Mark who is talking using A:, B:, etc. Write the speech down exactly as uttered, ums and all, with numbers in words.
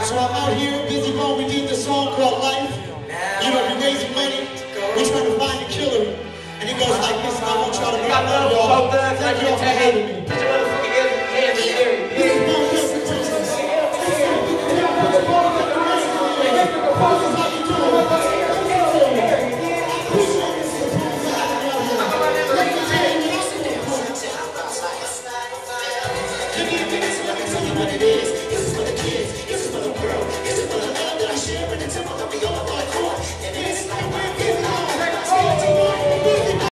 A: So I'm out here, busy mode. We did this song called Life. You know, we're raising money. We're trying to find a killer. And it goes like this, and I want y'all to grab one of y'all. Thank y'all for having me.
B: Put your motherfucking hands in the air.
A: Let me tell you what it is.